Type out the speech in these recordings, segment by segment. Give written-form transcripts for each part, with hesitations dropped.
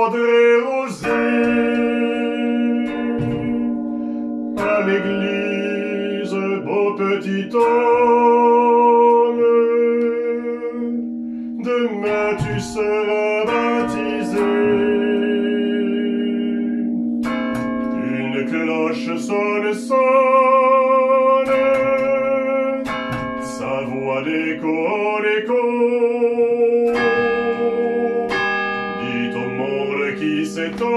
André Rosé. À l'église, beau petit homme, demain tu seras baptisé. Une cloche sonne, sonne, sa voix d'écho en écho. Dit au monde qui s'étonne,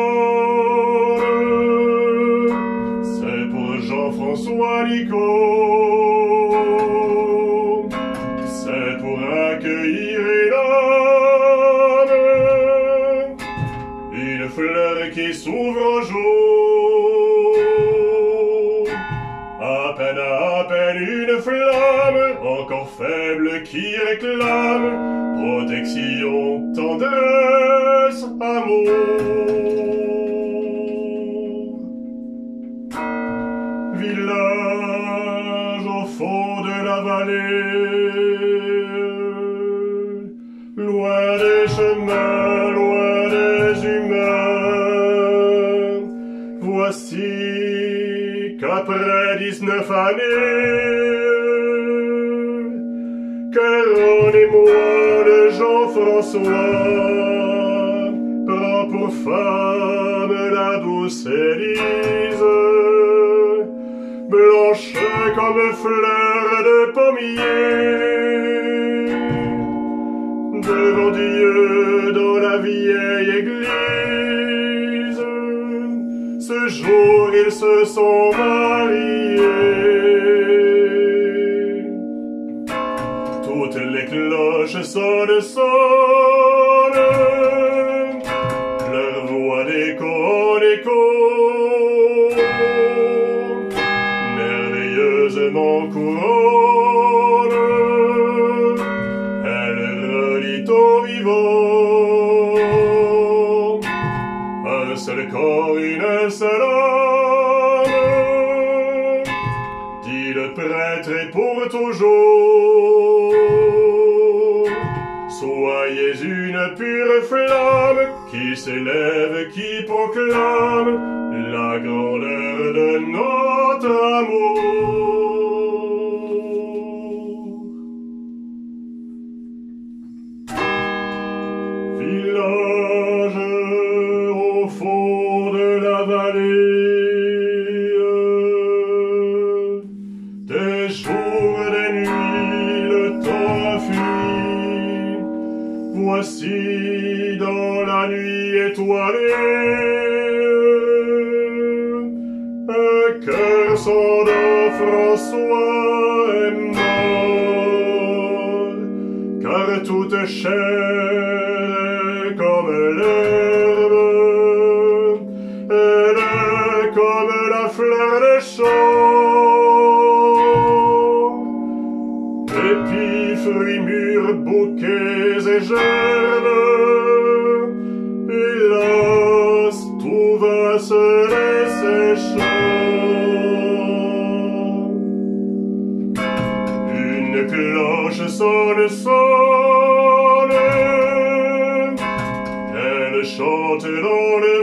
c'est pour Jean-François Nicot. C'est pour accueillir une fleur qui s'ouvre au jour. À peine une flamme, encore faible, qui réclame protection, tendresse, amour. Village au fond de la vallée, loin des chemins, loin des humains. Voici qu'après 19 années, Caron et moi, le Jean-François, prend pour femme la douce Élise, blanche comme fleur de pommier, devant Dieu dans la vieille église. Ce jour ils se sont mariés. Toutes les cloches sonnent, sonnent, leur voix d'écho en écho, merveilleusement couronne, elle relie au vivant un seul corps, une seule âme, dit le prêtre, et pour toujours. Soyez une pure flamme qui s'élève, qui proclame la grandeur de notre amour. Village au fond de la vallée, des jours, des nuits, le temps a fui. Voici dans la nuit étoilée, un cœur sondant, François est mort, car toute chair est comme l'herbe, elle est comme la fleur des champs, épis, fruits mûrs, bouquets et gerbes. Hélas, tout va se desséchant. Une cloche sonne, sonne, elle chante dans le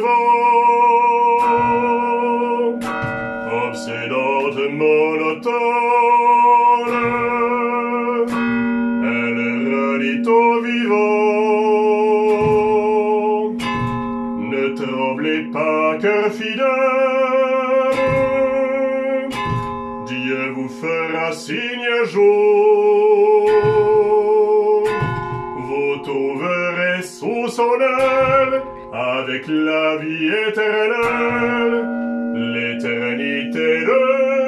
vent, obsédante, monotone, elle relie au vivant. Ne tremblez pas, cœur fidèle, Dieu vous fera signe un jour. Vous trouverez sous son aile, avec la vie éternelle, l'éternité de